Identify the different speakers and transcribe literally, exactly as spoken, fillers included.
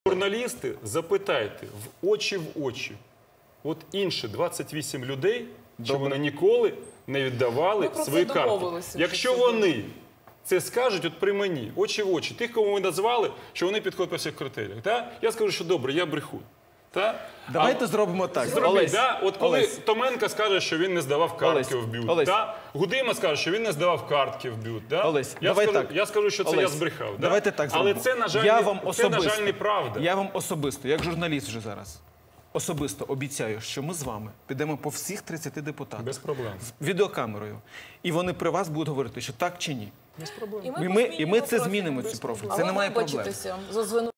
Speaker 1: Журналісти, запитайте в очі в очі. От інші двадцять вісім людей, чи вони ніколи не віддавали свої карти. Якщо вони це скажуть от при мені, очі в очі, тих, кого ми назвали, що вони підходять по всіх критеріях. Та? Я скажу, що добре, я брехун. Та?
Speaker 2: Давайте
Speaker 1: а,
Speaker 2: зробимо так.
Speaker 1: Зробіть,
Speaker 2: Олесь,
Speaker 1: да? От коли
Speaker 2: Олесь.
Speaker 1: Томенко скаже, що він не здавав картки
Speaker 2: Олесь.
Speaker 1: в бют.
Speaker 2: Олесь.
Speaker 1: Та? Гудима скаже, що він не здавав картки в бют. Да?
Speaker 2: Олесь,
Speaker 1: я,
Speaker 2: давай
Speaker 1: скажу,
Speaker 2: так.
Speaker 1: я скажу, що це
Speaker 2: Олесь,
Speaker 1: я збрехав. Да?
Speaker 2: Давайте так зробимо.
Speaker 1: Але це, на жаль,
Speaker 2: я
Speaker 1: не,
Speaker 2: вам
Speaker 1: це,
Speaker 2: особисто,
Speaker 1: на жаль, неправда.
Speaker 2: Я вам особисто, як журналіст вже зараз, особисто обіцяю, що ми з вами підемо по всіх тридцяти депутатах.
Speaker 1: Без проблем.
Speaker 2: З відеокамерою. І вони при вас будуть говорити, що так чи ні.
Speaker 1: Без проблем.
Speaker 2: І ми, і ми це змінимо, цю профіль. Це немає проблем.
Speaker 3: Але вибачитеся за звинувачення.